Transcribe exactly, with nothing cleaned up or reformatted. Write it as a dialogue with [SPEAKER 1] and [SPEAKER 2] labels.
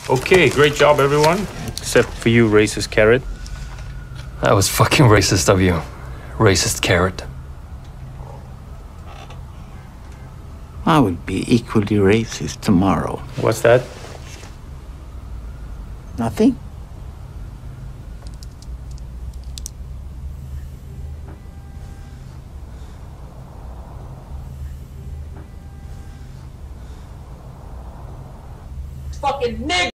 [SPEAKER 1] Okay, great job, everyone. Except for you, racist carrot.
[SPEAKER 2] That was fucking racist of you. Racist carrot.
[SPEAKER 3] I will be equally racist tomorrow.
[SPEAKER 1] What's that?
[SPEAKER 3] Nothing?
[SPEAKER 4] Fucking nigga!